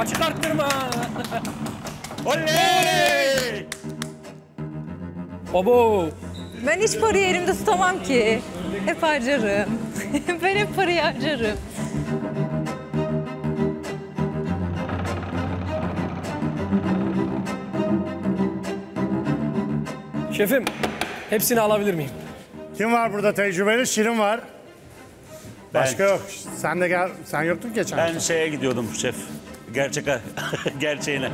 Açık arttırma. Oley! Baba. Ben hiç parayı elimde tutamam ki. Hep harcarım. Ben hep parayı harcarım. Şefim, hepsini alabilir miyim? Kim var burada tecrübeli? Şirin var. Başka yok. Sen de gel. Sen yoktun geçen Ben hafta. şeye gidiyordum şef. Gerçeğine.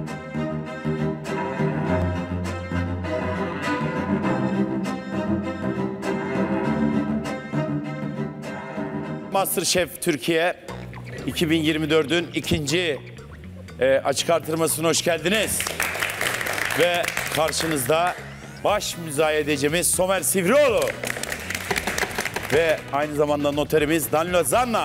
MasterChef Türkiye 2024'ün ikinci açık artırmasına hoş geldiniz. Ve karşınızda baş müzayedecimiz Somer Sivrioğlu. Ve aynı zamanda noterimiz Danilo Zanna.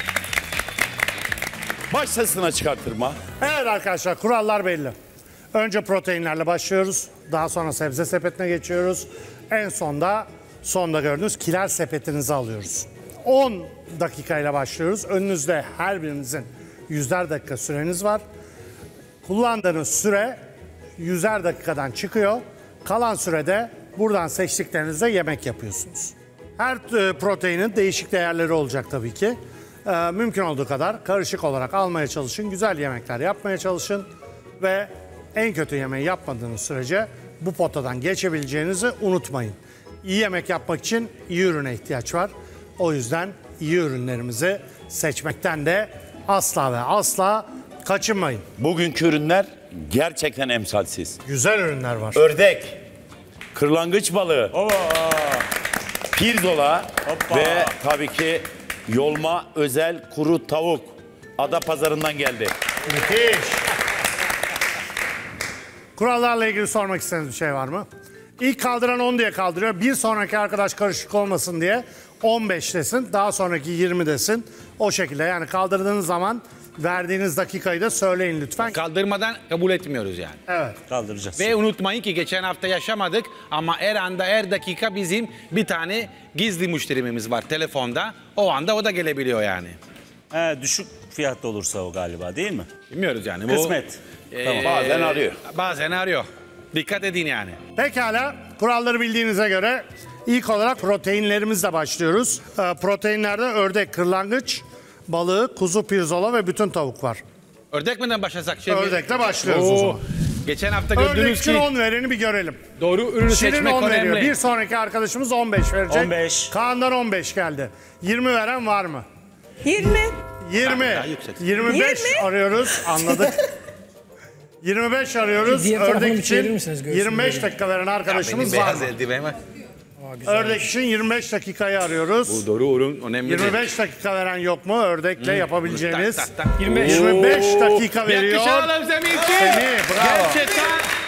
Başlasın açık artırma. Evet arkadaşlar, kurallar belli. Önce proteinlerle başlıyoruz. Daha sonra sebze sepetine geçiyoruz. En sonda gördüğünüz kiler sepetinizi alıyoruz. 10 dakikayla başlıyoruz. Önünüzde her birinizin 100'er dakika süreniz var. Kullandığınız süre 100'er dakikadan çıkıyor. Kalan sürede buradan seçtiklerinizde yemek yapıyorsunuz. Her proteinin değişik değerleri olacak tabii ki. Mümkün olduğu kadar karışık olarak almaya çalışın. Güzel yemekler yapmaya çalışın. Ve en kötü yemeği yapmadığınız sürece bu potadan geçebileceğinizi unutmayın. İyi yemek yapmak için iyi ürüne ihtiyaç var. O yüzden iyi ürünlerimizi seçmekten de asla ve asla kaçınmayın. Bugünkü ürünler gerçekten emsalsiz. Güzel ürünler var. Ördek, kırlangıç balığı, pirzola ve tabii ki yolma özel kuru tavuk. Adapazarı'ndan geldi. Müthiş. Kurallarla ilgili sormak istediğiniz bir şey var mı? İlk kaldıran 10 diye kaldırıyor. Bir sonraki arkadaş karışık olmasın diye 15 desin. Daha sonraki 20 desin. O şekilde yani kaldırdığınız zaman verdiğiniz dakikayı da söyleyin lütfen. Kaldırmadan kabul etmiyoruz yani. Evet. Kaldıracağız. Ve unutmayın ki geçen hafta yaşamadık ama her anda her dakika bizim bir tane gizli müşterimiz var telefonda. O anda o da gelebiliyor yani. Düşük fiyatlı olursa o galiba değil mi? Bilmiyoruz yani. Bu, Kısmet. Tamam. Bazen arıyor. Bazen arıyor. Dikkat edin yani. Pekala. Kuralları bildiğinize göre ilk olarak proteinlerimizle başlıyoruz. Proteinlerde ördek, kırlangıç, balığı, kuzu pirzola ve bütün tavuk var. Ördek miden başlasak? Ördekle başlıyoruz o zaman. Geçen hafta Ördek gördüğünüz için ki 10 vereni bir görelim. doğru ürünü Şirin seçmek 10 veriyor. önemli. Bir sonraki arkadaşımız 15 verecek. 15. Kaan'dan 15 geldi. 20 veren var mı? 20. 20. Daha yüksek. 25 arıyoruz. Anladık. 25 arıyoruz. Diğer tarafını Ördek bir çevirir için misiniz? Göğsümü 25 göreyim. dakika veren arkadaşımız Benim var beyaz mı? eldiven var. Ördek için 25 dakikayı arıyoruz. Bu doğru ürün önemli. 25 dakika veren yok mu? Ördekle yapabileceğiniz. Tak, tak, tak. 25 dakika Bir veriyor. alkış alalım Semih için. Semih, bravo. Gerçekten.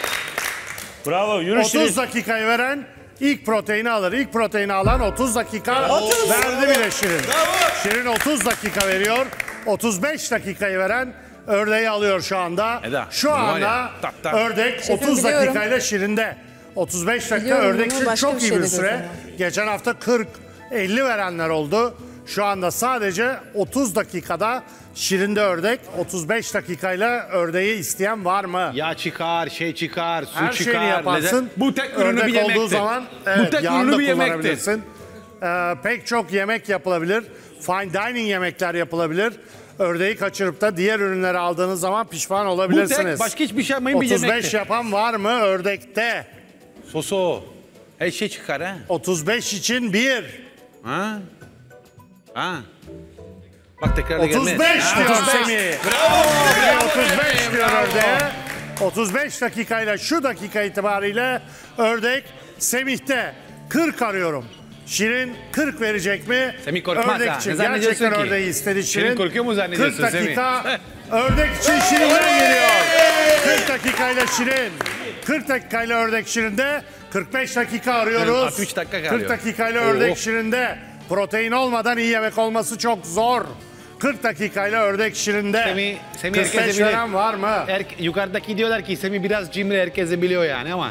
Bravo. Yürü 30 Şirin. dakikayı veren ilk proteini alır. İlk proteini alan 30 dakika verdi bile Şirin. Şirin 30 dakika veriyor. 35 dakikayı veren ördeği alıyor şu anda. Eda, Şu var anda ya, tak, tak. ördek Şefim, 30 biliyorum. dakikayla Şirin'de. 35 dakika Biliyorum ördek bunu, için başka çok bir iyi şey bir dedi o süre. zaman. Geçen hafta 40-50 verenler oldu. Şu anda sadece 30 dakikada Şirin'de ördek, 35 dakikayla ördeği isteyen var mı? Yağ çıkar, şey çıkar, su Her çıkar. şeyini yaparsın. lezzet- Bu tek ürünü Ördek bir yemektir. olduğu zaman Bu evet, tek yağını ürünü da bir yemektir. kullanabilirsin. Pek çok yemek yapılabilir. Fine dining yemekler yapılabilir. Ördeği kaçırıp da diğer ürünleri aldığınız zaman pişman Bu olabilirsiniz. tek başka hiçbir şey yapmayın bir 35 yemektir. yapan var mı ördekte? Soso. Her şey çıkar ha. 35 için 1. Ha? Ha? Bak tekrar 35 diyor Semih. Bravo. 35 diyor ördeğe. 35 dakikayla şu dakika itibariyle ördek Semih'te 40 arıyorum. Şirin 40 verecek mi? Semih korkmaz ördek ha. için Ne zannediyorsun gerçekten ki? ördeği istedi Şirin. Şirin korkuyor mu zannediyorsun 40 dakika Semih? ördek için Şirin'den geliyor. 40 dakikayla Şirin. 40 dakikayla ördek Şirin'de. 45 dakika arıyoruz. 63 dakika kalıyor. 40 dakikayla ördek Oh. Şirin'de. Protein olmadan iyi yemek olması çok zor. 40 dakikayla ördek Şirin'de. Semih 45 herkese bilir. veren var mı? Yukarıdaki diyorlar ki Semih biraz cimri herkese biliyor yani ama.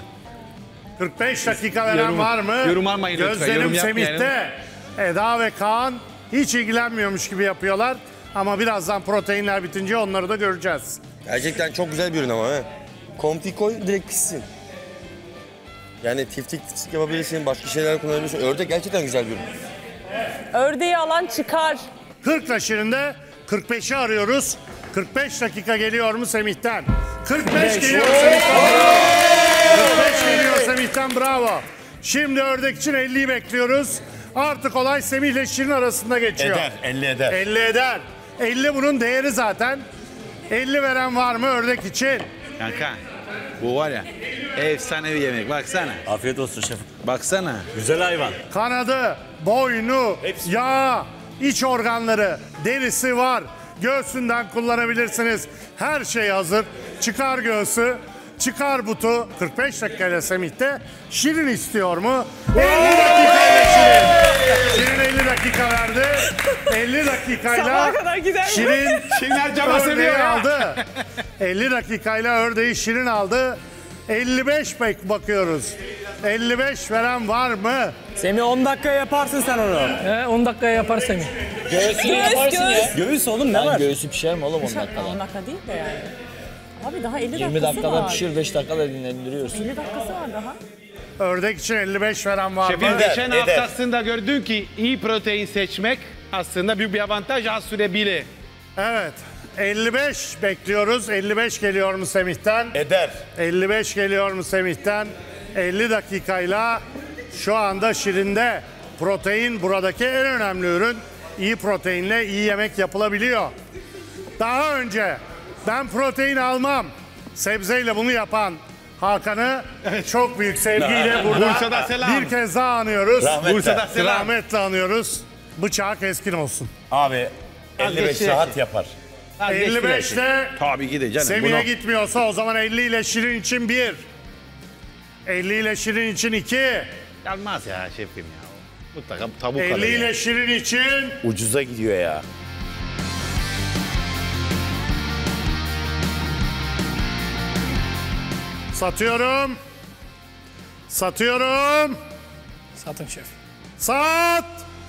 45 dakika veren Yorum- var mı? yorum almayın lütfen, Gözlerim yorum yapmayalım. Semih'te. Eda ve Kaan hiç ilgilenmiyormuş gibi yapıyorlar. Ama birazdan proteinler bitince onları da göreceğiz. Gerçekten çok güzel bir ürün ama he. Kompi koy direkt pişsin. Yani tiftik yapabilirsin, başka şeyler kullanabilirsin. Ördek gerçekten güzel bir ürün. Ördeği alan çıkar. 40'la Şirin'de 45'i arıyoruz. 45 dakika geliyor mu Semih'ten? 45 geliyor Semih'ten. 45 geliyor Semih'ten, bravo. Şimdi ördek için 50'yi bekliyoruz. Artık olay Semih ile Şirin arasında geçiyor. Eder, 50 eder. 50 eder. 50 bunun değeri zaten. 50 veren var mı ördek için? Kanka bu var ya efsane bir yemek. Baksana. Afiyet olsun şefim. Baksana. Güzel hayvan. Kanadı, boynu, yağı, iç organları, derisi var. Göğsünden kullanabilirsiniz. Her şey hazır. Çıkar göğsü, çıkar butu. 45 dakikayla Semih'te. Şirin istiyor mu? 50 dakikayla Şirin. Şirin 50 dakika verdi. 50 dakikayla Sabaha kadar gider mi? Şirin Şirinler cama seviyor ördeği ya. aldı. 50 dakikayla ördeği Şirin aldı. 55 bakıyoruz. 55 veren var mı? Semih 10 dakikaya yaparsın sen onu. 10 dakikaya yapar Semih. Göğüs. Göğüs oğlum ne var? Göğsü pişer mi oğlum 10 dakikada? 10 dakika değil de yani. Abi daha 50 20 dakikası dakikada var. pişir, 5 dakikada dinlendiriyorsun. 50 dakikası var daha. Ördek için 55 veren var mı? Şefim geçen eder. haftasında gördün ki iyi protein seçmek aslında büyük bir avantaj az sürebilir. Evet. 55 bekliyoruz. 55 geliyor mu Semih'ten? Eder. 55 geliyor mu Semih'ten? 50 dakikayla şu anda Şirin'de. Protein buradaki en önemli ürün. İyi proteinle iyi yemek yapılabiliyor. Daha önce ben protein almam, sebzeyle bunu yapan Hakan'ı çok büyük sevgiyle burada Bursa'da selam. bir kez daha anıyoruz. Rahmetle. Bursa'da selam. Rahmetle anıyoruz. Bıçağı keskin olsun. Abi 55 geçti. rahat yapar. 55 ile Tabii ki de canım. Semih'e Bunu- gitmiyorsa o zaman 50 ile Şirin için 1. 50 ile Şirin için 2. Gelmez ya şefim ya. Mutlaka tavuk 50 alır ya. ile Şirin için Ucuza gidiyor ya. satıyorum. Satıyorum. Satın şef. Sat.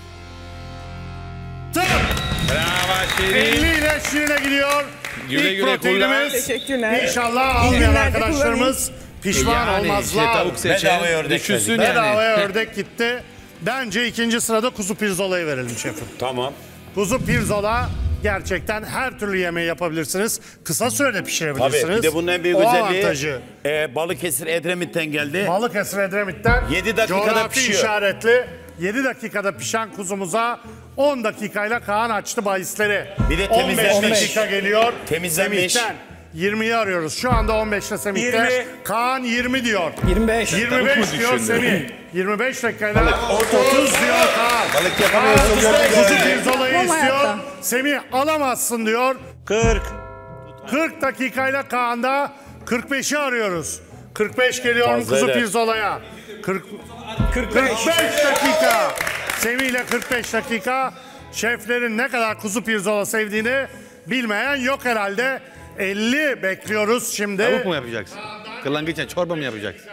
Bravo 50 Şirin. ile Şirin'e gidiyor. Güle İlk güle proteinimiz. Teşekkürler. İnşallah almayan günler de arkadaşlarımız pişman olmazlar. tavuk seçen Bedavaya ördek düşünsün verdik. yani. Bedavaya ördek gitti. Bence ikinci sırada kuzu pirzolayı verelim şefim. Tamam. Kuzu pirzola gerçekten her türlü yemeği yapabilirsiniz. Kısa sürede pişirebilirsiniz. Tabii. Bir de bunun en büyük O özelliği avantajı. Balıkesir Edremit'ten geldi. Balıkesir Edremit'ten 7 dakikada coğrafi pişiyor. işaretli 7 dakikada pişen kuzumuza 10 dakikayla Kaan açtı bahisleri. Bir de 15 temizlenmiş. dakika geliyor. Temizlenmiş. Semih'ten 20'yi arıyoruz. Şu anda 15'te Semih'te. 20. Kaan 20 diyor. 25. 25 diyor Semih. 25 dakikayla 30 diyor Kaan. Balık Kaan yapamıyorsun. kuzu pirzolayı Yapmam istiyor. hayatta. Semih alamazsın diyor. 40. 40 dakikayla Kaan'da 45'i arıyoruz. 45 geliyor mu Fazla kuzu eder. pirzolaya? 45 dakika. Semih ile 45 dakika. Şeflerin ne kadar kuzu pirzola sevdiğini bilmeyen yok herhalde. 50 bekliyoruz şimdi. Tavuk mu yapacaksın? Kırlangıçla çorba mı yapacaksın?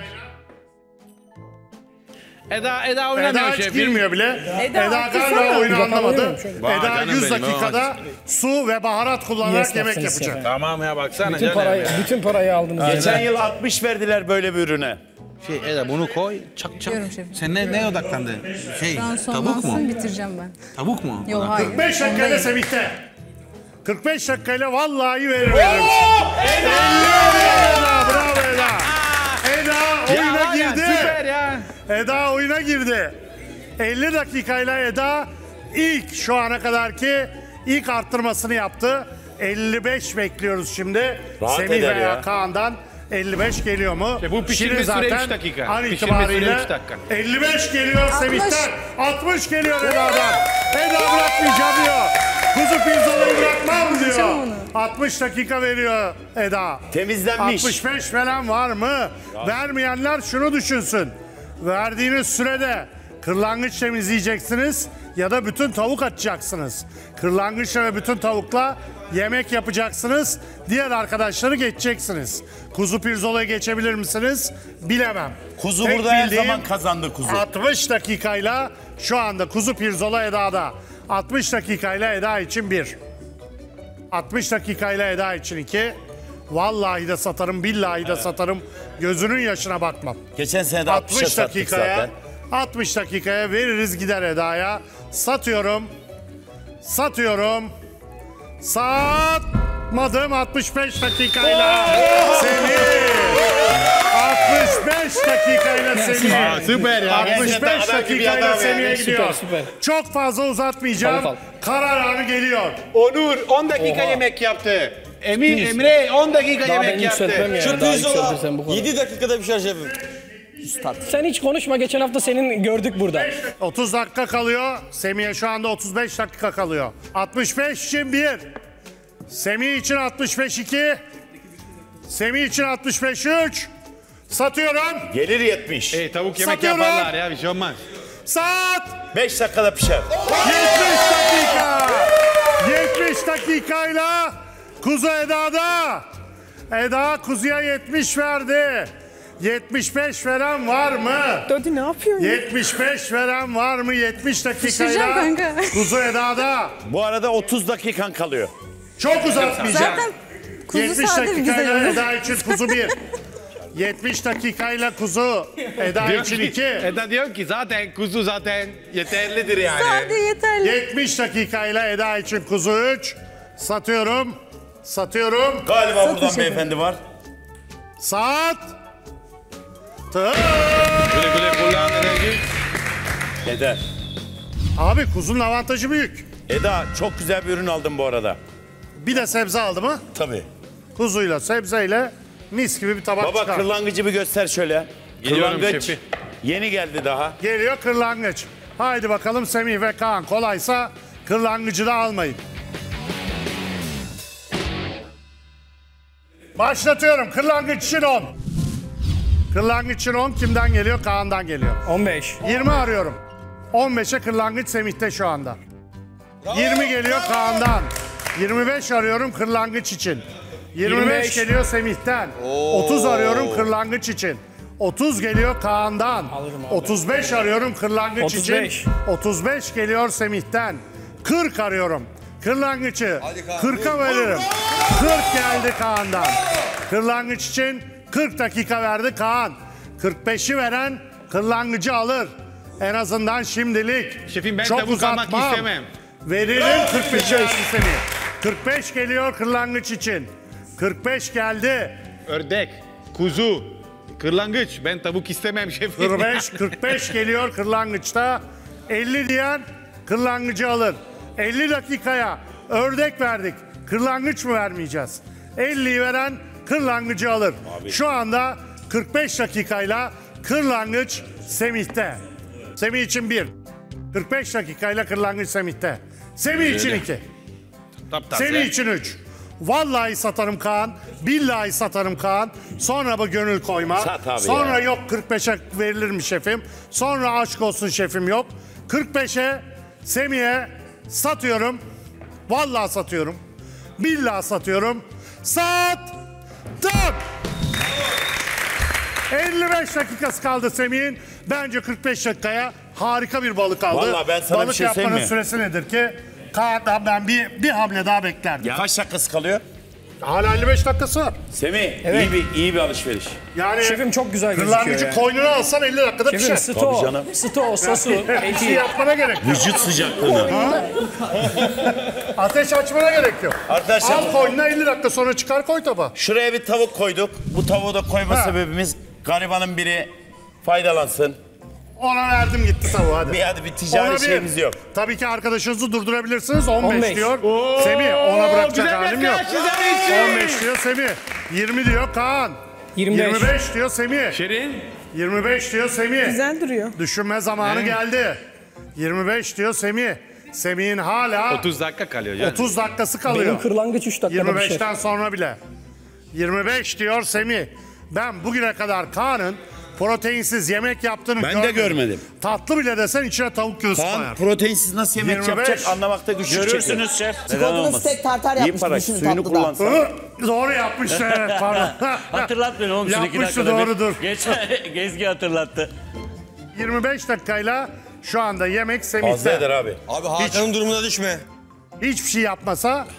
Eda oynamıyor Eda hiç şefim. girmiyor bile. Eda haklısın galiba ama. oyunu anlamadı. Vay Eda canım 100 benim, dakikada su ve baharat kullanarak Yes, yemek yapsınız yapacak. Tamam ya baksana Bütün canım parayı, ya. bütün parayı aldınız. Geçen yıl 60 verdiler böyle bir ürüne. Eda bunu koy çak çak. Diyorum şefim. Sen ne odaklandın? Şu an Tavuk mu? sonlansın bitireceğim ben. Tavuk mu? Yok hayır. 45 dakikayla Ondayım. Semih'te. 45 dakikayla vallahi verir verir. 50 Eda, bravo Eda. Eda Ya oyuna var ya, girdi. süper ya. Eda oyuna girdi. 50 dakikayla Eda ilk şu ana kadarki ilk arttırmasını yaptı. 55 bekliyoruz şimdi. Rahat Semih eder veya ya. Kaan'dan 55 geliyor mu? Bu pişirme Şirin süre zaten 3 dakika. An Pişirme itibariyle süre 3 dakika. 55 geliyor 60. Semih'ten. 60 geliyor Eda'dan. Eda bırakmayacağım diyor. Kuzu pirzolayı bırakmam diyor. Yapacağım onu. 60 dakika veriyor Eda. Temizlenmiş. 65 falan var mı? Vermeyenler şunu düşünsün. Verdiğiniz sürede kırlangıç temizleyeceksiniz ya da bütün tavuk açacaksınız. Kırlangıçla ve bütün tavukla yemek yapacaksınız. Diğer arkadaşları geçeceksiniz. Kuzu pirzolayı geçebilir misiniz? Bilemem. Kuzu Tek burada her bildiğim zaman kazandı kuzu. 60 dakikayla şu anda kuzu pirzola Eda'da. 60 dakikayla Eda için 1. 60 dakikayla Eda için 2. Vallahi de satarım, billahi de satarım. Gözünün yaşına bakmam. Geçen sene de 60'a 60 sattık dakikaya, zaten. 60 dakikaya veririz gider Eda'ya. Satıyorum. Satmadım 65 dakikayla. Semih. 65 dakikayla Semih. Süper ya. 65 dakikayla Semih'e gidiyor. süper. Çok fazla uzatmayacağım. Tamam. Karar anı geliyor. Onur 10 dakika yemek yaptı. Emre 10 dakika Daha ben yemek yaptı. yükseltmem ya. Şu Daha pirzola yükseltirsen bu kadar. 7 dakikada pişer şefim. Sen hiç konuşma. Geçen hafta senin gördük burada. 30 dakika kalıyor. Semih'e şu anda 35 dakika kalıyor. 65 için 1. Semih için 65 2. Semih için 65 3. Satıyorum. Gelir 70. Tavuk yemek Satıyorum. yaparlar ya bir şey olmaz. Sat. 5 dakikada pişer. 70 dakika. 70 dakikayla kuzu Eda'da. Eda kuzuya 70 verdi. 75 veren var mı? Dodi ne yapıyorsun? 75 veren var mı? 70 Pişireceğim dakikayla kanka. kuzu Eda'da. Bu arada 30 dakikan kalıyor. Çok uzatmayacağım. Zaten kuzu 70 sade bir güzel dakikayla olur. Eda için kuzu 1. 70 dakikayla kuzu Eda için 2. Eda diyor ki zaten kuzu zaten yeterlidir yani. Sade yeterli. 70 dakikayla Eda için kuzu 3. Satıyorum. Galiba Satın buradan şefim. beyefendi var. Saat. Güle güle kullan enerji. Eder. Abi kuzunun avantajı büyük. Eda çok güzel bir ürün aldın bu arada. Bir de sebze aldı mı? Tabii. Kuzuyla sebzeyle mis gibi bir tabak Baba çıkar. kırlangıcı bir göster şöyle. Geliyorum Kırlangıç. şefi. Yeni geldi daha. Geliyor kırlangıç. Haydi bakalım Semih ve Kaan. Kolaysa kırlangıcı da almayın. Başlatıyorum. Kırlangıç için 10. Kırlangıç için 10 kimden geliyor? Kaan'dan geliyor. 15. 20 arıyorum. 15'e kırlangıç Semih'te şu anda. 20 geliyor Kaan'dan. 25 arıyorum kırlangıç için. 25 25 geliyor Semih'ten. 30 arıyorum kırlangıç için. 30 geliyor Kaan'dan. 35 arıyorum kırlangıç 35. için. 35 geliyor Semih'ten. 40 arıyorum. Kırlangıcı 40'a veririm. 40 geldi Kaan'dan. Kırlangıç için 40 dakika verdi Kaan. 45'i veren kırlangıcı alır. En azından şimdilik. Şefim, ben çok tavuk almak uzatmam. istemem. Veririm 45'i verdi seni. 45 geliyor kırlangıç için. 45 geldi. Ördek, kuzu, kırlangıç. Ben tavuk istemem şefim. 45 geliyor kırlangıçta. 50 diyen kırlangıcı alır. 50 dakikaya ördek verdik. Kırlangıç mı vermeyeceğiz? 50'yi veren kırlangıcı alır. Şu anda 45 dakikayla kırlangıç Semih'te. Semih için 1. 45 dakikayla kırlangıç Semih'te. Semih için 2. Taptaze. Semih için 3. Vallahi satarım Kaan. Billahi satarım Kaan. Sonra bu gönül koyma. Sat abi Sonra ya. yok 45'e verilir mi şefim? Sonra aşk olsun şefim yok. 45'e Semih'e satıyorum. Vallahi satıyorum. Billahi satıyorum. Sattım. 55 dakikası kaldı Semih'in. Bence 45 dakikaya harika bir balık aldı. Vallahi ben sana bir balık şey söyleyeyim yapmanın mi? süresi nedir ki? Kaan'dan ben bir hamle daha beklerdim. Kaç dakikası kalıyor? Hala 55 dakikası var. Semih Evet. iyi bir alışveriş. Yani Şefim çok güzel gözüküyor kırlangıcı ya. koynuna alsan 50 dakikada Şefim pişer. sto, Tabii canım. sto, sosu, Bir şey eti. yapmana gerek yok. Vücut sıcaklığını. Ateş açmana gerek yok. Arkadaşlar- Al koynuna 50 dakika sonra çıkar koy tabağa. Şuraya bir tavuk koyduk. Bu tavuğu da koyma Ha. sebebimiz garibanın biri faydalansın. Ona verdim gitti tavuğu hadi. Bir ticari Ona şeyimiz yok. Tabii ki arkadaşınızı durdurabilirsiniz. 15, 15 diyor. Semih ona bırakacak güzel halim yok. mesaj, güzel için. 15 diyor Semih. 20 diyor Kaan. 25. 25 diyor Semih. Şirin. 25 diyor Semih. Güzel duruyor. Düşünme zamanı geldi. 25 diyor Semih. Semih'in hala 30 dakika kalıyor canım. 30 dakikası kalıyor. Benim kırlangıç 3 dakikada pişer. 25'ten sonra bile. 25 diyor Semih. Ben bugüne kadar Kaan'ın proteinsiz yemek yaptığını Ben de görmedim. Tatlı bile desen içine tavuk göğsü Kaan koyar. proteinsiz nasıl yemek 25. yapacak anlamakta güçlük çekiyor. Görürsünüz şef. Neden Çikolatalı olmasın? steak tartar İyi yapmış. para Düşünün suyunu tatlıda. kullansan. Doğru yapmış evet pardon. Hatırlatmayın oğlum şunu 2 Yapmıştı, dakikada bir. doğrudur. Gezgi hatırlattı. 25 dakikayla şu anda yemek Fazla eder Semih'te. abi. Abi Hakan'ın durumuna düşme. Hiçbir şey yapmasa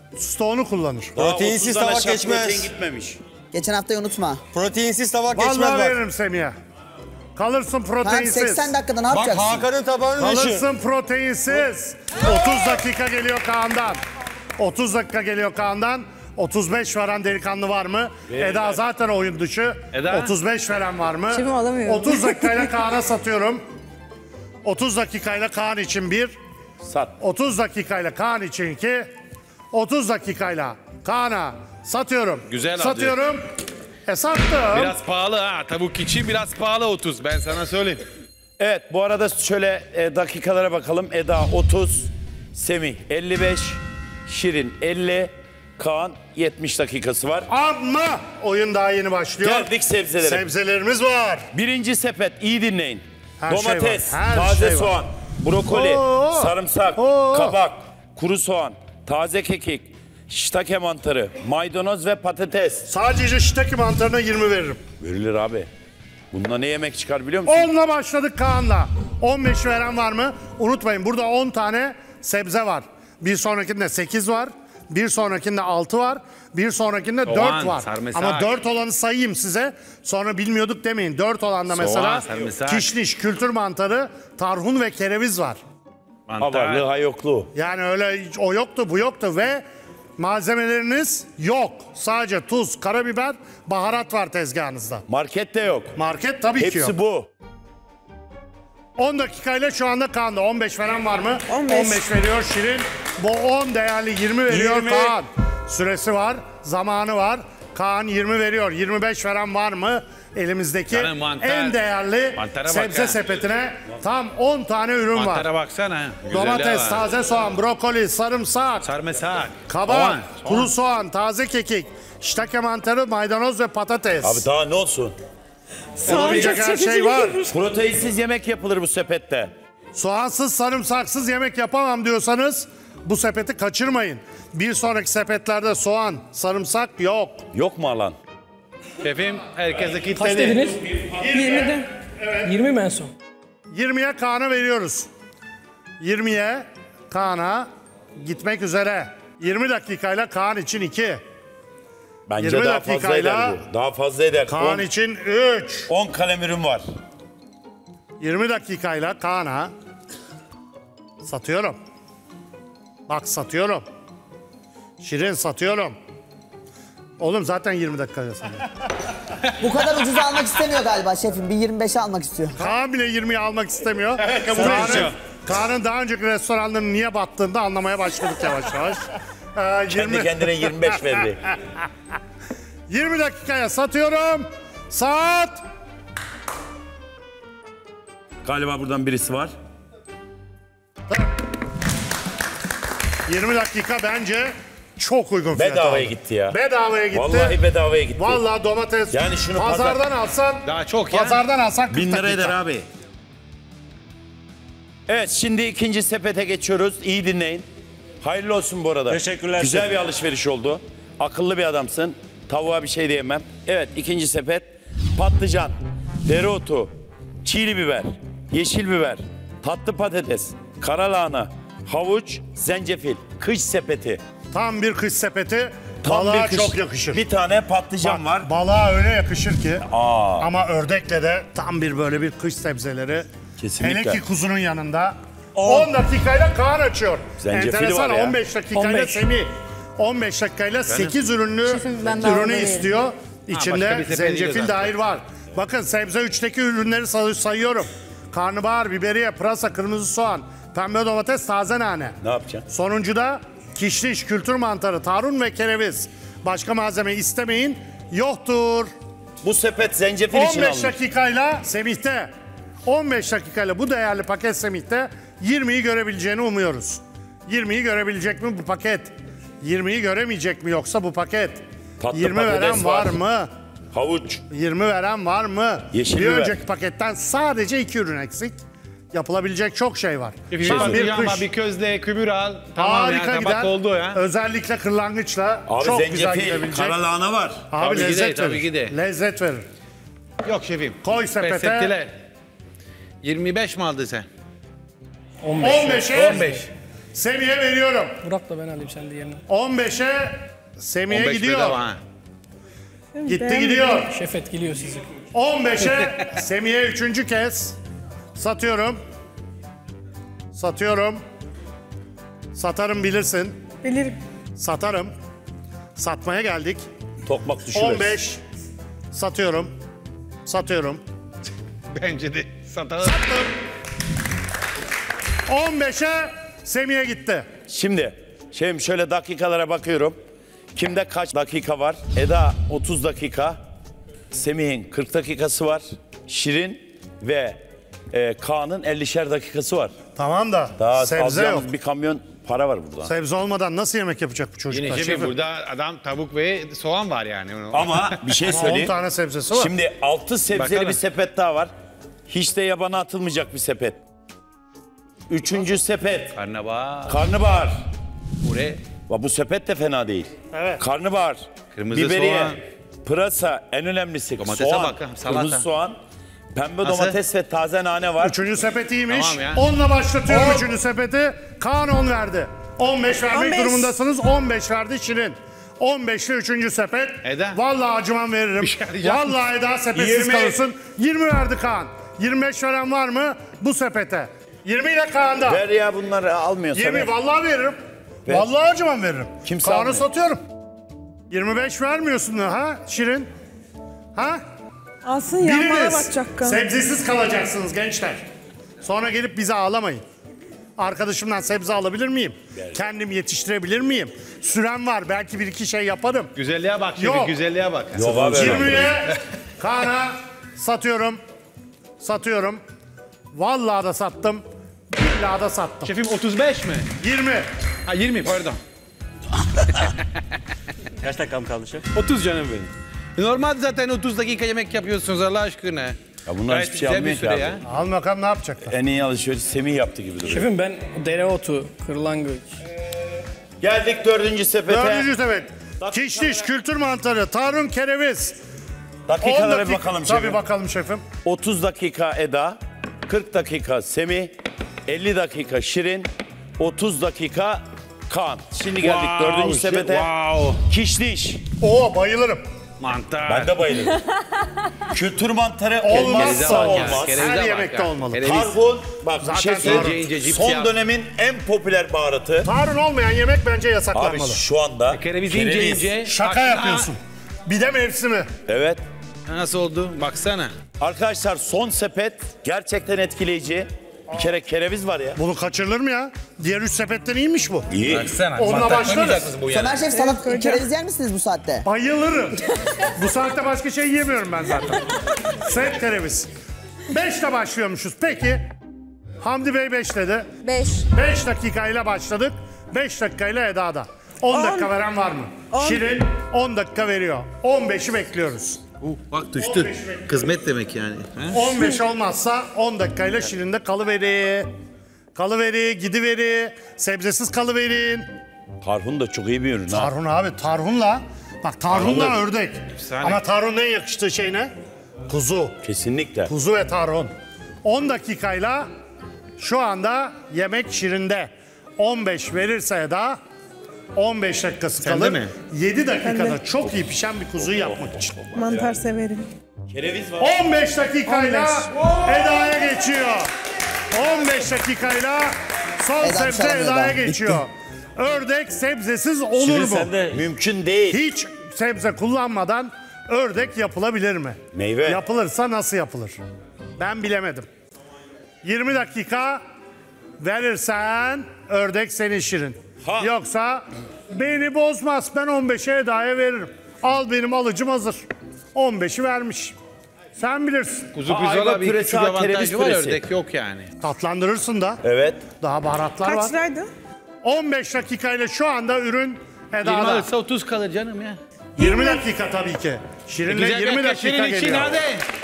stoğunu kullanır. Proteinsiz 30'dan tabak aşağı geçmez. protein gitmemiş. Geçen haftayı unutma. Proteinsiz tabak geçmez Vallahi bak. veririm Semih'e. Kalırsın Tamam proteinsiz. 80 dakikada ne Bak yapacaksın? Hakan'ın tabağını düşün. Kalırsın proteinsiz. 30 dakika geliyor Kaan'dan. 30 dakika geliyor Kaan'dan. 35 veren delikanlı var mı? Eda zaten oyun dışı. Eda? 35 veren var mı? Şefim alamıyorum. 30 dakikayla Kaan'a satıyorum. 30 dakikayla Kaan için 1. Sat. 30 dakikayla Kaan için 2. 30 dakikayla Kaan'a satıyorum. Güzel aldı. Satıyorum. Sattım. Biraz pahalı ha. Tavuk için biraz pahalı 30. Ben sana söyleyeyim. Evet bu arada şöyle dakikalara bakalım. Eda 30, Semih 55, Şirin 50, Kaan 70 dakikası var. Ama oyun daha yeni başlıyor. Geldik sebzelere. Sebzelerimiz var. Birinci sepet iyi dinleyin. Her şey Domates, var, her taze şey var. soğan, brokoli, Oo. sarımsak, Oo. kabak, kuru soğan, taze kekik, şitake mantarı, maydanoz ve patates. Sadece şitaki mantarına 20 veririm. Verilir abi. Bununla ne yemek çıkar biliyor musun? 10'la başladık Kaan'la. 15 veren var mı? Unutmayın burada 10 tane sebze var. Bir sonrakinde 8 var. Bir sonrakinde 6 var. Bir sonrakinde 4 Soğan, var. sarımsak. Ama 4 olanı sayayım size. Sonra bilmiyorduk demeyin. 4 olanda mesela sarımsak. kişniş, kültür mantarı, tarhun ve kereviz var. Havarlı, hayoklu. Yani öyle o yoktu bu yoktu ve malzemeleriniz yok. Sadece tuz, karabiber, baharat var tezgahınızda. Markette yok. Market tabii ki yok. Hepsi bu. 10 dakikayla şu anda Kaan'da. 15 veren var mı? 15. 15 veriyor Şirin. Bu 10 değerli 20 veriyor 20. Kaan. Süresi var, zamanı var. Kaan 20 veriyor. 25 veren var mı? Elimizdeki Yani mantar. en değerli Mantara bak sebze ha. sepetine tam 10 tane ürün var. Mantara baksana. Güzelliğe Domates, bak. taze soğan, brokoli, sarımsak, Sarımsak. kabak, soğan. kuru soğan, taze kekik, şitake mantarı, maydanoz ve patates. Abi daha ne olsun? Olabilecek her şey var. Proteinsiz yemek yapılır bu sepette. Soğansız, sarımsaksız yemek yapamam diyorsanız bu sepeti kaçırmayın. Bir sonraki sepetlerde soğan, sarımsak yok. Yok mu alan? Şefim herkese Kaç kilitledi. dediniz? 20'de. 20 mi en son? 20'ye Kaan'a veriyoruz. 20'ye Kaan'a gitmek üzere. 20 dakikayla Kaan için 2. Bence 20 daha fazla dakikayla eder bu. Daha fazla eder. Kaan için 3. 10 kalem ürün var. 20 dakikayla Kaan'a satıyorum. Bak satıyorum. Şirin satıyorum. Oğlum zaten 20 dakikayla sanıyorum. Bu kadar ucuza almak istemiyor galiba şefim. Bir 25'e almak istiyor. Kaan bile 20'yi almak istemiyor. Kaan'ın daha önceki restoranların niye battığını da anlamaya başladık yavaş yavaş. 20 kendine 25 verdi. 20 dakikaya satıyorum. Saat. Galiba buradan birisi var. 20 dakika bence çok uygun fiyat. Bedavaya aldı. gitti ya. Bedavaya gitti. Vallahi bedavaya gitti. Vallahi domates. Yani şunu pazardan alsan. Daha çok ya. Pazardan alsan 40 1000 lira dakika. eder abi. Evet şimdi ikinci sepete geçiyoruz. İyi dinleyin. Hayırlı olsun bu arada. Teşekkürler Güzel şefim. bir alışveriş oldu. Akıllı bir adamsın. Tavuğa bir şey diyemem. Evet ikinci sepet. Patlıcan, dereotu, çiğli biber, yeşil biber, tatlı patates, karalahana, havuç, zencefil. Kış sepeti. Tam bir kış sepeti. Tam Balığa bir kış. çok yakışır. Bir tane patlıcan Bak, var. balığa öyle yakışır ki. Ama ördekle de tam bir böyle bir kış sebzeleri. Kesinlikle. Hele ki kuzunun yanında. 10 dakikayla Kaan açıyor. Zencefili Enteresan var ya. 15 dakikayla 15. Semih. 15 dakikayla 8 ürünlü Şefim, ben daha ürünü orada istiyor. başka İçinde bir sepet zencefil değil dahil var. Bakın sebze 3'teki ürünleri sayıyorum. Karnabahar, biberiye, pırasa, kırmızı soğan, pembe domates, taze nane. Ne yapacaksın? Sonuncuda kişniş, kültür mantarı, tarhun ve kereviz. Başka malzeme istemeyin. Yoktur. Bu sepet zencefil için 15 alınmış. dakikayla Semih'te. 15 dakikayla bu değerli paket Semih'te 20'yi görebileceğini umuyoruz. 20'yi görebilecek mi bu paket? 20'yi göremeyecek mi yoksa bu paket? Tatlı 20 patates veren var var. mı? Havuç. 20 veren var mı? Yeşil bir biber. önceki paketten sadece 2 ürün eksik. Yapılabilecek çok şey var. Bir Tam bir patlıcan kış. bir közde kübür al. Tamam Harika ya gider. tabak oldu ya. Özellikle kırlangıçla Abi çok güzel zencefil, gidebilecek. karalahana var. Abi Tabii lezzet gider, tabii verir. gider. Lezzet verir. Yok şefim. Koy sepete. Pes ettiler. 25 mi aldın sen? 15'e 15. Semih'e veriyorum. Burak da ben alayım sen de yerine. 15'e Semih'e 15 gidiyor. bedava ha. Gitti gidiyor. Şef etkiliyor sizi. 15'e Semih'e 3. kez. Satıyorum. Satıyorum. Satarım bilirsin. Bilirim. Satarım. Satmaya geldik. Tokmak düşüver. 15. Satıyorum. Satıyorum. Bence de satalım. Sattım. 15'e Semih'e gitti. Şimdi şöyle dakikalara bakıyorum. Kimde kaç dakika var? Eda 30 dakika. Semih'in 40 dakikası var. Şirin ve Kaan'ın 50'şer dakikası var. Tamam da Daha sebze yok. alacağımız bir kamyon para var burada. Sebze olmadan nasıl yemek yapacak bu çocuklar? Yine şefim burada adam tavuk ve soğan var yani. Ama bir şey 10 söyleyeyim. tane sebzesi var. Şimdi 6 sebzeli Bakalım. bir sepet daha var. Hiç de yabana atılmayacak bir sepet. 3. sepet. Karnabahar. Buraya Bu sepet de fena değil. Evet. Karnabahar, Kırmızı biberiye, soğan. pırasa, en önemlisi Domatese soğan, bak ha, salata. kırmızı soğan, pembe Nasıl? domates ve taze nane var. 3. sepet iyiymiş. Tamam ya. 10'la başlatıyorum 3. sepeti. Kaan 10 verdi. 15 vermek 15. durumundasınız. 15 verdi Şirin. 15'li 3. sepet. Eda. Vallahi acımam veririm. şey arayacak Vallahi Eda sepetsiz 20. kalırsın. 20 verdi Kaan. 25 veren var mı bu sepete? 20 ile Kaan'da. Ver ya bunları almıyorsa 20 ver. vallahi veririm. Ver. Vallahi acımam veririm. Kimse Kaan'ı almıyor. satıyorum. 25 vermiyorsun da ha Şirin? Ha? Alsın ya bana Biriniz bakacak kan. sebzesiz kalacaksınız gençler. Sonra gelip bize ağlamayın. Arkadaşımdan sebze alabilir miyim? Kendim yetiştirebilir miyim? Sürem var. Belki bir iki şey yaparım. güzelliğe bak Yok. şefim, güzelliğe bak. Yok abi. 20'ye Kaan'a satıyorum. Satıyorum. Vallahi da sattım. Billahi da sattım. Şefim 35 mi? 20. Ha 20 pardon. Kaç dakikam kaldı şef? 30 canım benim. Normalde zaten 30 dakika yemek yapıyorsunuz Allah aşkına. Ya bunlar Gayet hiçbir şey güzel bir almıyor ki süre abi. ya. Al bakalım ne yapacaklar. En iyi alışveriş Semih yaptı gibi duruyor. Şefim ben dereotu, kırlangıç. Geldik 4. sepete. 4. sepet. Kişniş, kültür mantarı, tarhun, kereviz. 10 Dakikalara dakika. bakalım Tabii şefim. bakalım şefim. 30 dakika Eda, 40 dakika Semih, 50 dakika Şirin, 30 dakika Kaan. Şimdi geldik 4. sepete. Wow. Kişniş. Oo bayılırım. Mantar. Ben de bayılırım. Kültür mantarı Olmazsa olmazsa bak ya, olmaz. kerevize Her bak yemekte ya. olmalı. Kereviz. Tarhun, bak bir Zaten şey söyleyeyim. ince ince cips Son ya. dönemin en popüler baharatı. Tarhun olmayan yemek bence Abi yasaklanmalı. şu anda Kereviz ince ince. Şaka yapıyorsun. Bir de mevsimi. Evet. Nasıl oldu? Baksana. Arkadaşlar son sepet gerçekten etkileyici. Bir kere kereviz var ya. Bunu kaçırılır mı ya? Diğer 3 sepetten iyiymiş bu. İyi. Onunla başlarız. Somer Şef salata kereviz yer misiniz bu saatte? Bayılırım. Bu saatte başka şey yiyemiyorum ben zaten. Set kereviz. 5'te başlıyormuşuz. Peki. Hamdi Bey 5 dedi. 5. 5 dakikayla başladık. 5 dakikayla Eda'da. 10 dakika veren var mı? Şirin 10 dakika veriyor. 15'i bekliyoruz. Bak düştü. Kızmet demek yani. 15 olmazsa 10 dakikayla Şirin'de kalıveri. Kalıveri, gidiveri, sebzesiz kalıverin. Tarhun da çok iyi bir ürün ha. Tarhun abi, tarhunla. Bak tarhunla Tarhun. ördek. Efsane. Ama tarhunun en yakıştığı şey ne? Kuzu. Kesinlikle. Kuzu ve tarhun. 10 dakikayla şu anda yemek Şirin'de. 15 verirse Eda 15 dakikası Sende kalır. mi? 7 dakikada Bende. çok iyi pişen bir kuzuyu yapmak için. Mantar severim. Kereviz var. 15 dakikayla Eda'ya geçiyor. 15 dakikayla son Eda sebze çalamıyor Eda'ya daha. geçiyor. Ördek sebzesiz olur Şirin mu? sende mümkün değil. Hiç sebze kullanmadan ördek yapılabilir mi? Meyve. Yapılırsa nasıl yapılır? Ben bilemedim. 20 dakika verirsen ördek senin Şirin. Ha. Yoksa beni bozmaz. Ben 15'e Eda'ya veririm. Al benim alıcım hazır. 15'i vermiş. Sen bilirsin. Kuzu Ayva pirzola bir püresi, küçük kereviz avantajı var, püresi. ördek yok yani. Tatlandırırsın da. Evet. Daha baharatlar Kaç var. liraydı? 15 dakikayla şu anda ürün 20 Eda'da. alırsa 30 kalır canım ya. 20 dakika tabii ki. Şirin'le Güzel 20 dakika dakika Şirin için geliyor. hadi.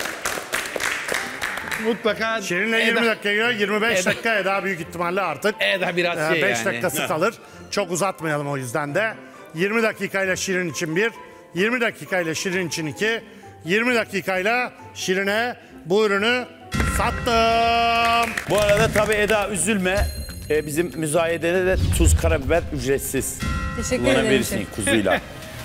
Mutlaka. Şirin'le 20 dakika geliyor. 25 dakika Eda büyük ihtimalle artık. Eda biraz şey 5 yani. dakikası kalır. Çok uzatmayalım o yüzden de. 20 dakikayla Şirin için 1, 20 dakikayla Şirin için 2, 20 dakikayla Şirin'e bu ürünü sattım. Bu arada tabii Eda üzülme. Bizim müzayedede de tuz, karabiber ücretsiz. Teşekkür ederim. Kullanabilirsin şef. kuzuyla.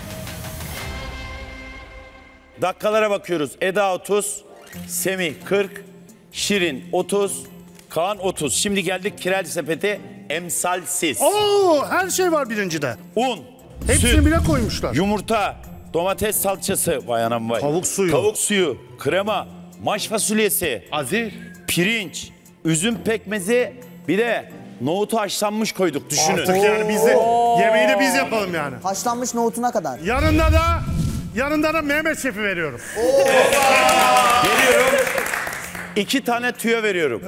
Dakikalara bakıyoruz. Eda 30, Semih 40, Şirin 30, Kaan 30. Şimdi geldik Kirel Sepeti emsalsiz. Oo, her şey var birincide. Un, Hepsini süt, bile koymuşlar. yumurta, domates salçası, vay anam vay. Tavuk suyu. Krema, maş fasulyesi, Hazır. pirinç, üzüm pekmezi, bir de nohutu haşlanmış koyduk düşünün. Artık yani biz de yemeği de biz yapalım yani. Haşlanmış nohutuna kadar. Yanında da Mehmet Şef'i veriyorum. Geliyorum. 2 tane tüyo veriyorum.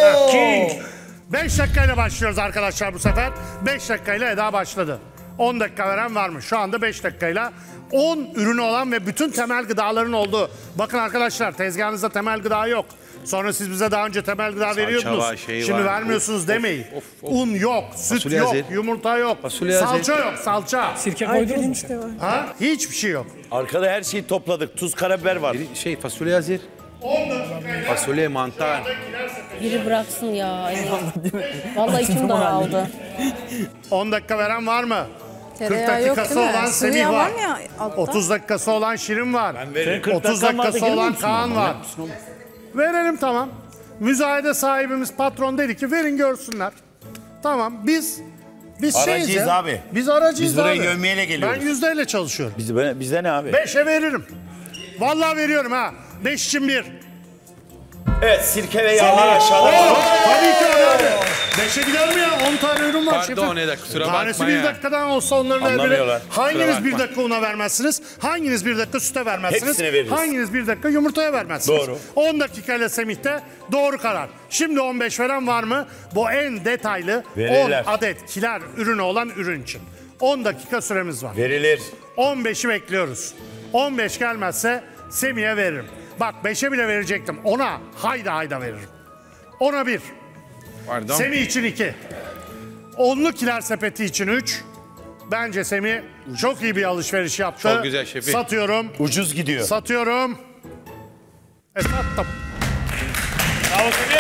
5 dakikayla başlıyoruz arkadaşlar bu sefer. 5 dakikayla Eda başladı. 10 dakika veren var mı? Şu anda 5 dakikayla 10 ürünü olan ve bütün temel gıdaların olduğu. Bakın arkadaşlar, tezgahınızda temel gıda yok. Sonra siz bize daha önce temel gıda veriyordunuz. var, şey Şimdi var. vermiyorsunuz demeyin. Un yok, süt Fasulye yok, hazır. yumurta yok, Fasulye salça yok, salça. Sirke Ay koydunuz mu? pirinç de var. Ha? Hiçbir şey yok. Arkada her şeyi topladık. Tuz, karabiber var. Fasulye hazır. Fasulye, mantar. Biri bıraksın ya. Vallahi içim daraldı. 10 dakika veren var mı? 40 Tereyağı yok dakikası değil mi? olan Sıvı Semih yağ var. mı ya altta? 30 dakikası olan Şirin var. Senin 40 30 dakikan vardı, dakikası girmiyor olan musun Kaan ama? var. Manyak mısın oğlum? Verelim tamam. Müzayede sahibimiz patron dedi ki verin görsünler. Tamam biz şeyiz Aracıyız ya. abi. Biz aracıyız Biz buraya abi. gömmeyle geliyoruz. Ben yüzdeyle çalışıyorum. Bizde ne abi? 5'e veririm. Vallahi veriyorum ha. 5 için 1. Evet, sirke ve yağlar aşağıda. Tabii ki abi. 5'e gider mi ya? 10 tane ürün var Pardon şefim. Eda, kusura Tanesi bakma 1 ya. dakikadan olsa onların her biri. Anlamıyorlar. Hanginiz Kusura 1 bakma. dakika una vermezsiniz? Hanginiz 1 dakika süte vermezsiniz? Hepsine veririz. Hanginiz 1 dakika yumurtaya vermezsiniz? Doğru. 10 dakikayla Semih'te doğru karar. Şimdi 15 veren var mı? Bu en detaylı Verirler. 10 adet kiler ürünü olan ürün için. 10 dakika süremiz var. Verilir. 15'i bekliyoruz. 15 gelmezse Semih'e veririm. Bak 5'e bile verecektim. Ona hayda veririm. Ona 1. Pardon. Semih için 2. Onlu kiler sepeti için 3. Bence Semih çok iyi bir alışveriş yaptı. Çok güzel şefim. Satıyorum. Ucuz gidiyor. Satıyorum. Sattım. Bravo Semih.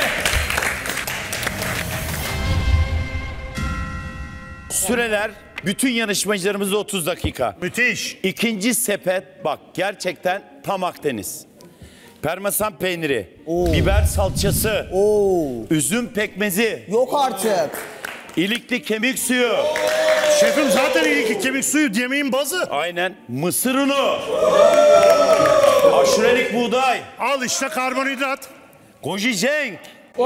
Süreler bütün yarışmacılarımızda 30 dakika. Müthiş. İkinci sepet bak gerçekten tam Akdeniz. Parmesan peyniri, biber salçası, üzüm pekmezi, Yok artık. ilikli kemik suyu. Şefim zaten iyi ki kemik suyu yemeğin bazı. Aynen. Mısır unu. Aşurelik buğday. Al işte karbonhidrat. Gojicenk.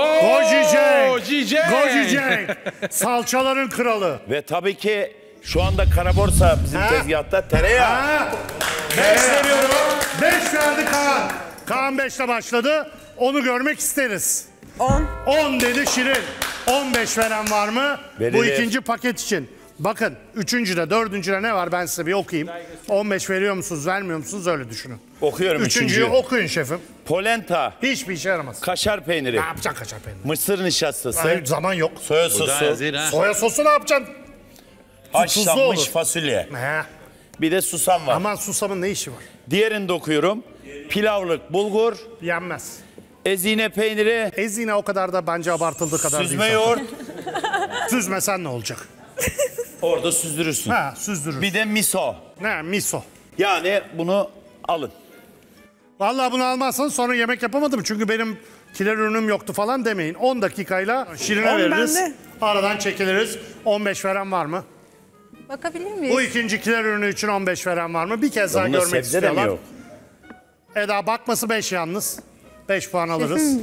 Gojicenk. Salçaların kralı. Ve tabii ki şu anda kara borsa bizim tezgahta tereyağı. Ha. 5 veriyorum. 5 verdi Kaan. Kaan 5'le başladı. Onu görmek isteriz. 10. 10 dedi Şirin. 15 veren var mı? Verilir. Bu ikinci paket için. Bakın üçüncüde, dördüncüde ne var ben size bir okuyayım. 15 veriyor musunuz, vermiyor musunuz öyle düşünün. Okuyorum Üçüncüyü üçüncüyü. okuyun şefim. Polenta, Hiçbir işe yaramaz. kaşar peyniri, Ne yapacaksın kaşar peyniri? mısır nişastası, Hayır, zaman yok. soya Bu da sosu, hazır ha. Soya sosu ne yapacaksın? tuzlu haşlanmış olur. fasulye. He. Bir de susam var. Aman susamın ne işi var? Diğerini de okuyorum. Pilavlık bulgur, Yenmez. ezine peyniri, Ezine o kadar da bence abartıldığı kadar süzme değil. yoğurt. Süzmesen ne olacak? Orada süzdürürsün. Ha süzdürür. Bir de miso. Ne miso. Yani bunu alın. Vallahi bunu almazsanız sonra yemek yapamadım. Çünkü benim kiler ürünüm yoktu falan demeyin. 10 dakikayla Şirin'e 10 veririz. bende. Aradan çekiliriz. 15 veren var mı? Bakabilir miyiz? Bu ikinci kiler ürünü için 15 veren var mı? Bir kez daha Bunda görmek sebze de mi istiyorlar. yok? Eda bakması 5 yalnız. 5 puan alırız.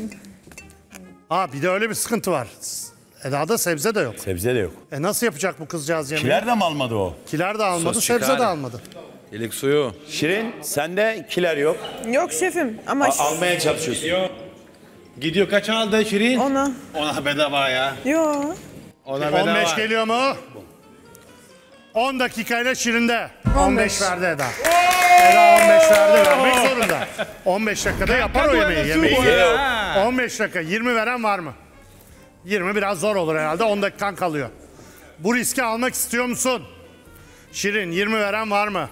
Ha bir de öyle bir sıkıntı var. Eda'da sebze de yok. Sebze de yok. Nasıl yapacak bu kızcağız yemeği? Kiler de mi almadı o? Kiler de almadı, Sos sebze çıkar. de almadı. İlik suyu. Şirin sende kiler yok. Yok şefim ama Almaya çalışıyorsun. Gidiyor kaç aldı Şirin? ona. Ona bedava ya. Yok. Ona bedava. 15 geliyor mu? 10 dakikayla Şirin'de. 15 verdi Eda. Eda 15 verdi, vermek zorunda. 15 dakikada yapar o yemeği. Yemeği yiyor. 15 dakika. 20 veren var mı? 20 biraz zor olur herhalde. 10 dakikan kalıyor. Bu riski almak istiyor musun? Şirin 20 veren var mı?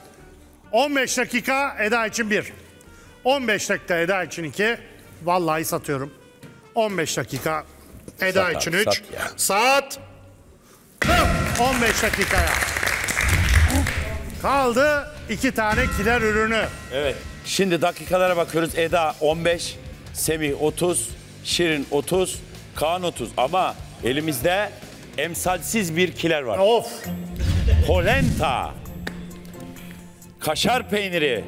15 dakika Eda için 1. 15 dakika Eda için 2. Vallahi satıyorum. 15 dakika Eda Sat için abi, 3. sat ya. Saat 15 dakikaya. Kaldı 2 tane kiler ürünü. Evet. Şimdi dakikalara bakıyoruz. Eda 15, Semih 30, Şirin 30, Kaan 30. Ama elimizde emsalsiz bir kiler var. Of. Polenta. Kaşar peyniri.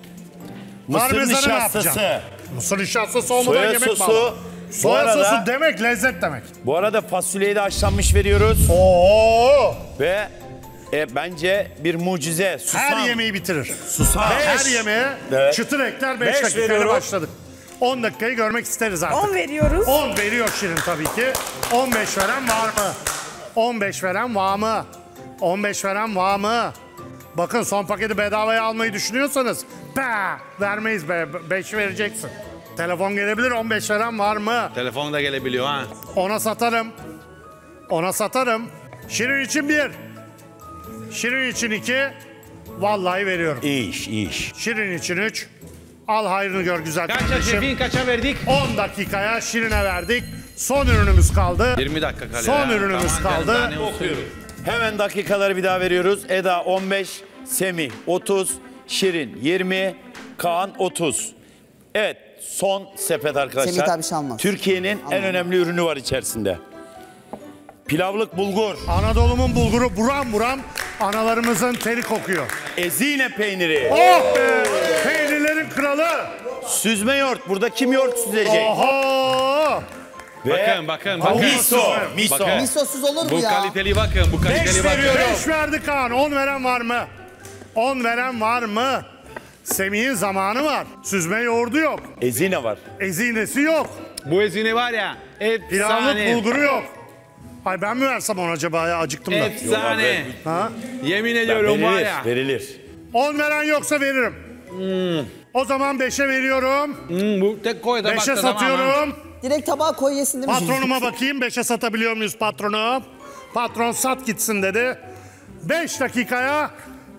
Mısır Parmesanı ne nişastası. yapacağım? Mısır nişastası olmadan Soya yemek sosu. bağlı. Bu Soya arada- sosu demek lezzet demek. Bu arada fasulyeyi de haşlanmış veriyoruz. Oo. Ve bence bir mucize. Susam. Her yemeği bitirir. Susam. Her yemeğe Evet. çıtır ekler 5 Beş dakikayla veriyorum. başladık. 10 dakikayı görmek isteriz artık. 10 veriyoruz. 10 veriyor Şirin tabii ki. 15 veren var mı? 15 veren var mı? 15 veren var mı? Bakın son paketi bedavaya almayı düşünüyorsanız vermeyiz be. 5 vereceksin. Telefon gelebilir 15 veren var mı? Telefon da gelebiliyor ha. Ona satarım. Ona satarım. Şirin için 1. Şirin için 2. Vallahi veriyorum. İyi iş, iyi iş. Şirin için 3. Al hayrını gör güzel Kaça kardeşim. şefin kaça verdik? 10 dakikaya Şirin'e verdik. Son ürünümüz kaldı. 20 dakika kalıyor. Son ha. ürünümüz Tamam, kaldı. tane okuyorum. Hemen dakikaları bir daha veriyoruz. Eda 15, Semih 30, Şirin 20, Kaan 30. Evet, son sepet arkadaşlar. Semih tabii şey almaz. Türkiye'nin en önemli ürünü var içerisinde. Pilavlık bulgur, Anadolu'nun bulguru buram buram analarımızın teri kokuyor. ezine peyniri, Oh be! Peynirlerin kralı. süzme yoğurt. Burada kim yoğurt süzecek? Oho! Ve Bakın. miso, miso. Bakın. Misosuz olur mu Bu ya? kaliteli bakın. Bu kaliteli bakın. veriyorum. 5 verdi Kaan. 10 veren var mı? 10 veren var mı? Semih'in zamanı var. Süzme yoğurdu yok. Ezine var. Ezinesi yok. Bu ezine var ya. Pilavlık Efsane. bulguru yok. Ay ben mi versem ona acaba ya? Acıktım da. Efsane. Ha? Yemin ediyorum var Verilir, ya. verilir. 10 veren yoksa veririm. O zaman 5'e veriyorum. Bu tek koy da 5'e satıyorum. Direkt tabağa koy yesin değil mi? Patronuma bakayım 5'e satabiliyor muyuz patronu? Patron sat gitsin dedi. 5 dakikaya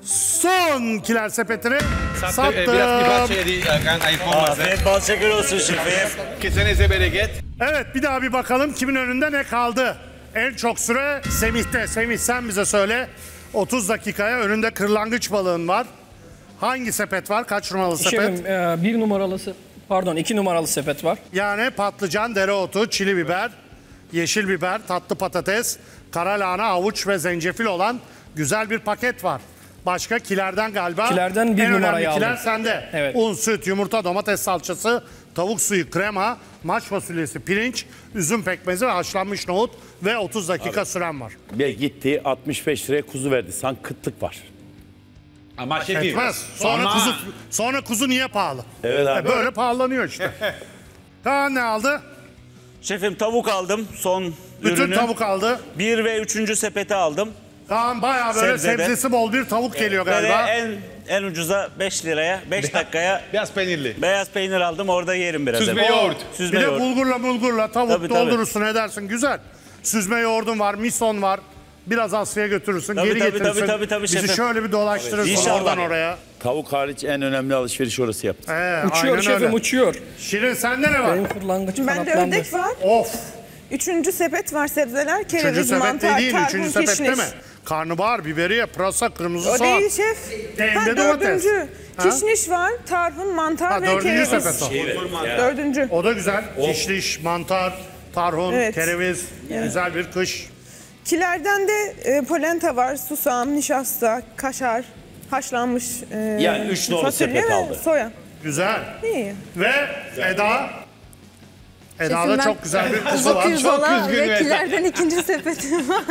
son kiler sepetini sattım. Biraz bir parça yedi. Ayıp olmaz. Afiyet bal şeker olsun şefim. Kesenize bereket. Evet bir daha bir bakalım kimin önünde ne kaldı? En çok süre Semih'te. Semih sen bize söyle. 30 dakikaya önünde kırlangıç balığın var. Hangi sepet var? Kaç numaralı sepet? Şefim 1 numaralı, pardon 2 numaralı sepet var. Yani patlıcan, dereotu, çili biber, yeşil biber, tatlı patates, kara lahana, havuç ve zencefil olan güzel bir paket var. Başka kilerden galiba. Kilerden bir en numarayı önemli kiler aldım. sende. Evet. Un, süt, yumurta, domates salçası, tavuk suyu, krema, maç fasulyesi, pirinç, üzüm pekmezi ve haşlanmış nohut ve 30 dakika süren var. Ve gitti 65 liraya kuzu verdi. Sanki kıtlık var. Ama şefim. Etmez. Sonra kuzu niye pahalı? Evet abi. Böyle pahalanıyor işte. Kaan ne aldı? Şefim tavuk aldım. Son Bütün ürünü. tavuk aldı. 1 ve 3. sepeti aldım. Kaan bayağı böyle Sebzede. sebzesi bol bir tavuk geliyor Ve de galiba. en ucuza 5 liraya 5 dakikaya Biraz peynirli. beyaz peynir aldım. Orada yerim biraz. Süzme evet. yoğurt. Süzme Bir de yoğurt. bulgurla tavuk Tabii, tabii. doldurursun edersin güzel. Süzme yoğurdun var, mison var. Biraz Asya'ya götürürsün, Tabii, geri tabii, getirirsin. tabii, Bizi şefim. şöyle bir dolaştırırsın İnşallah. oradan oraya. Tavuk hariç en önemli alışveriş orası yaptı. Uçuyor aynen şefim öyle. uçuyor. Şirin sende ne var? Benim kırlangıç Bende kanatlandı. ördek var. Of. 3. sepet var sebzeler. Üçüncü Kereviz, sepette mantar, değil, tarhun, üçüncü sepette kişniş. mi? Karnabahar, biberiye, pırasa, kırmızı O soğan. değil şef. Elinde domates. 4. Ha? Kişniş var, tarhun, mantar ve 4. kereviz. sepet o. 4. O da güzel. Kişniş, mantar, tarhun, Evet. kereviz. Güzel bir kış. Kilerden de polenta var, susam, nişasta, kaşar, haşlanmış Yani 3 nolu fasulye sepet ve aldı. soya. Güzel. İyi. Ve Eda. Eda'da Şefim, ben çok güzel bir kızı var. Pirzola üzgünüm ve kilerden 2. sepetim var.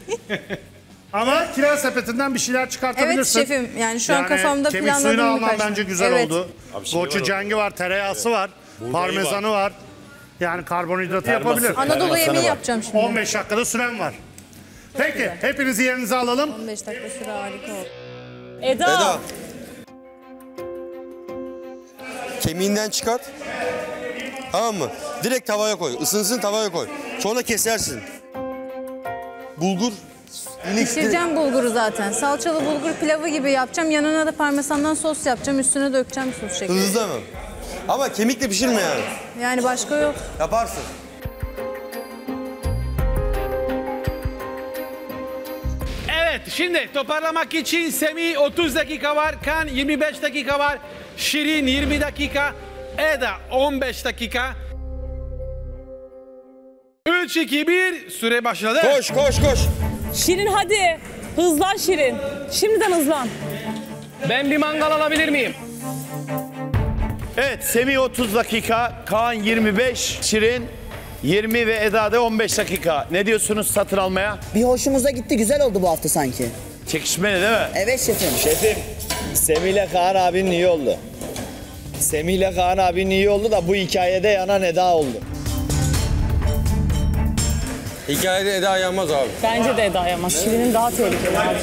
Ama kiler sepetinden bir şeyler Evet çıkartabilirsin. şefim yani şu an kafamda kemik suyunu planladığım alman birkaç bence şey. güzel Evet. oldu. Gochujang'i var, tereyağısı var, parmesanı var. Yani karbonhidratı yapabilir. Anadolu yemeği var. yapacağım şimdi. 15 dakikada süren var. Peki, hepinizi yerinize alalım. 15 dakika süre harika oldu. Eda. Kemiğinden çıkart. Tamam mı? Direkt tavaya koy. Isınsın tavaya koy. Sonra kesersin. Bulgur. Pişireceğim bulguru zaten. Salçalı bulgur pilavı gibi yapacağım. Yanına da parmesandan sos yapacağım. Üstüne dökeceğim sos şekeri. Hızlı mı? Ama kemikle pişirme yani. Yani başka yok. Yaparsın. şimdi toparlamak için Semih 30 dakika var, Kaan 25 dakika var, Şirin 20 dakika, Eda 15 dakika. 3, 2, 1, süre başladı. Koş koş koş. Şirin hadi. Hızlan Şirin. Şimdiden hızlan. Ben bir mangal alabilir miyim? Evet, Semih 30 dakika, Kaan 25, Şirin 20 ve Eda'da 15 dakika. Ne diyorsunuz satın almaya? Bir hoşumuza gitti, güzel oldu bu hafta sanki. Çekişmeli değil mi? Evet şefim. Şefim, Semih ile Kaan abinin iyi oldu. Semih ile Kaan abinin iyi oldu da bu hikayede yanan Eda oldu. Hikayede Eda yanmaz abi. Bence de Eda Yamaz. Şirin'in daha tehlikeli abi.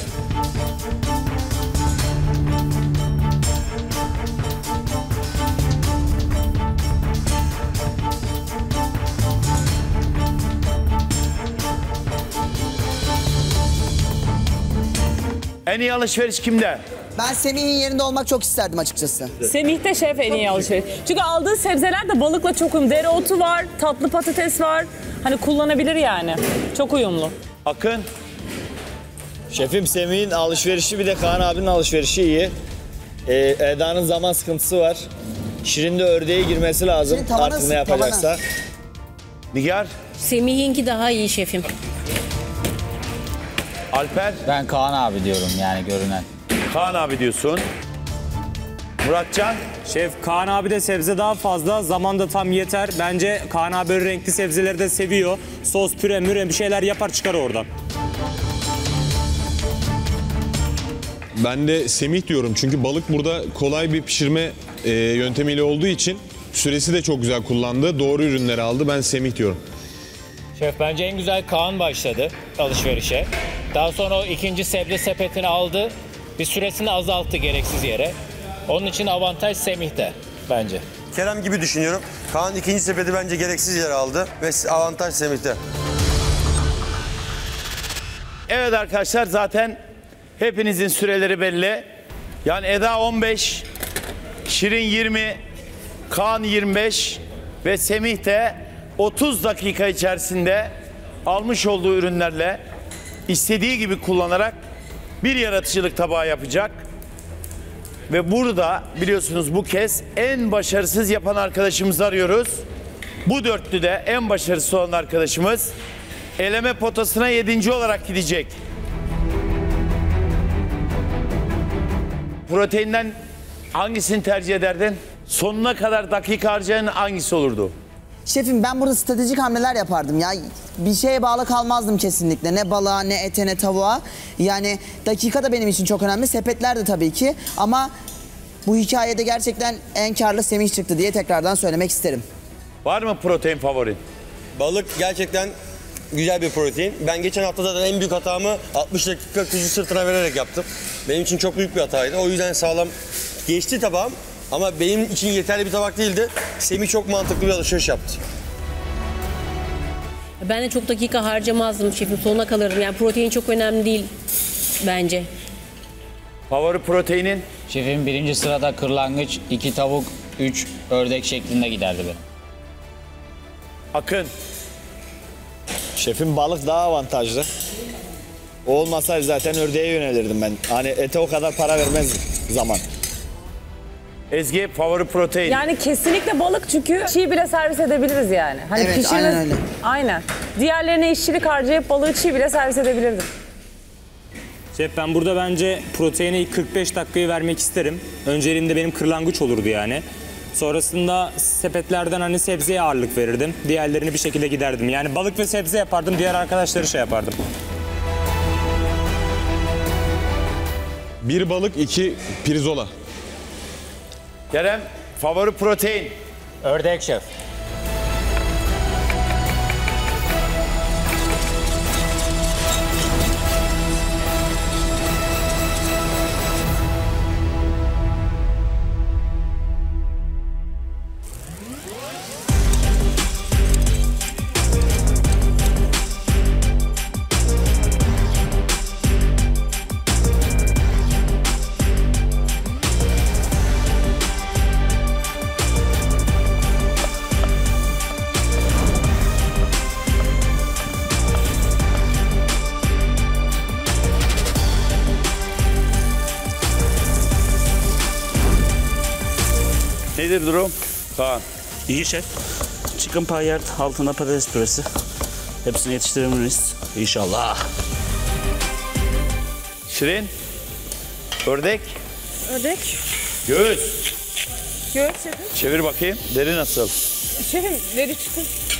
En iyi alışveriş kimde? Ben Semih'in yerinde olmak çok isterdim açıkçası. Semih de şef en iyi alışveriş. Çünkü aldığı sebzeler de balıkla çok uyumlu. Dereotu var, tatlı patates var. Hani kullanabilir yani. Çok uyumlu. Akın? Şefim Semih'in alışverişi bir de Kaan abinin alışverişi iyi. Eda'nın zaman sıkıntısı var. Şirin de ördeğe girmesi lazım Şirin, tavana artık ne yapacaksa. Nigar? Semih'inki daha iyi şefim. Alper? Ben Kaan abi diyorum yani görünen. Kaan abi diyorsun. Muratcan? Şef Kaan abi de sebze daha fazla. Zaman da tam yeter. Bence Kaan abi böyle renkli sebzeleri de seviyor. Sos, püre, müre bir şeyler yapar çıkar oradan. Ben de Semih diyorum çünkü balık burada kolay bir pişirme yöntemiyle olduğu için süresi de çok güzel kullandı. Doğru ürünleri aldı. Ben Semih diyorum. Şef bence en güzel Kaan başladı alışverişe. Daha sonra o ikinci sebze sepetini aldı. Bir süresini azalttı gereksiz yere. Onun için avantaj Semih'te bence. Kerem gibi düşünüyorum. Kaan ikinci sepeti bence gereksiz yere aldı ve avantaj Semih'te. Evet arkadaşlar zaten hepinizin süreleri belli. Yani Eda 15, Şirin 20, Kaan 25 ve Semih de 30 dakika içerisinde almış olduğu ürünlerle istediği gibi kullanarak bir yaratıcılık tabağı yapacak. Ve burada biliyorsunuz bu kez en başarısız yapan arkadaşımızı arıyoruz. Bu dörtlüde en başarısız olan arkadaşımız eleme potasına 7. olarak gidecek. Proteinden hangisini tercih ederdin? Sonuna kadar dakika harcayan hangisi olurdu? Şefim ben burada stratejik hamleler yapardım ya. Bir şeye bağlı kalmazdım kesinlikle. Ne balığa, ne ete, ne tavuğa. Yani dakika da benim için çok önemli. Sepetler de tabii ki. Ama bu hikayede gerçekten en karlı Semih çıktı diye tekrardan söylemek isterim. Var mı protein favorin? Balık gerçekten güzel bir protein. Ben geçen hafta zaten en büyük hatamı 60 dakika kuzu sırtına vererek yaptım. Benim için çok büyük bir hataydı. O yüzden sağlam geçti tabağım. Ama benim için yeterli bir tabak değildi. Semih çok mantıklı bir alışveriş yaptı. Ben de çok dakika harcamazdım şefim. Sonuna kalırdım. Yani protein çok önemli değil bence. Favori proteinin? Şefim birinci sırada kırlangıç, 2 tavuk, 3 ördek şeklinde giderdi benim. Akın? Şefim balık daha avantajlı. O olmasaydı zaten ördeğe yönelirdim ben. Hani ete o kadar para vermez zaman. Ezgi favori protein. Yani kesinlikle balık çünkü çiğ bile servis edebiliriz yani. Hani Evet, pişirmez... aynen öyle. Aynen. Diğerlerine işçilik harcayıp balığı çiğ bile servis edebilirdim. Şef ben burada bence proteine ilk 45 dakikayı vermek isterim. Önceliğinde benim kırlangıç olurdu yani. Sonrasında sepetlerden hani sebzeye ağırlık verirdim. Diğerlerini bir şekilde giderdim. Yani balık ve sebze yapardım, diğer arkadaşları şey yapardım. Bir balık, 2 pirzola. Kerem favori protein? Ördek şef. Nedir durum? Kaan. İyi şef. Chicken paillard, altına patates püresi. Hepsini yetiştirebiliriz. İnşallah. Şirin. Ördek. Ördek. Göğüs. Göğüs şefim. Çevir bakayım. Deri nasıl? Şefim deri çıktı.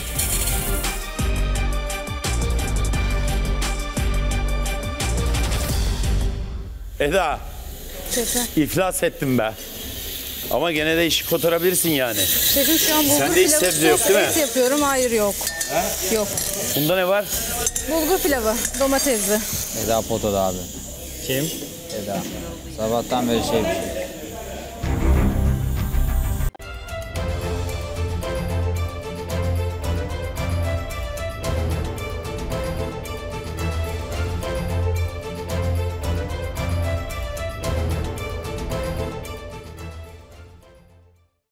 Eda. Şefim. İflas ettim be. Ama gene de işi kotarabilirsin yani. Şefim şu an bulgur Sende hiç pilavı sebze yok değil mi? et yapıyorum. Hayır yok. Yok. Bunda ne var? Bulgur pilavı, domatesli. Eda potada abi. Kim? Eda. Sabahtan beri şey bir şey.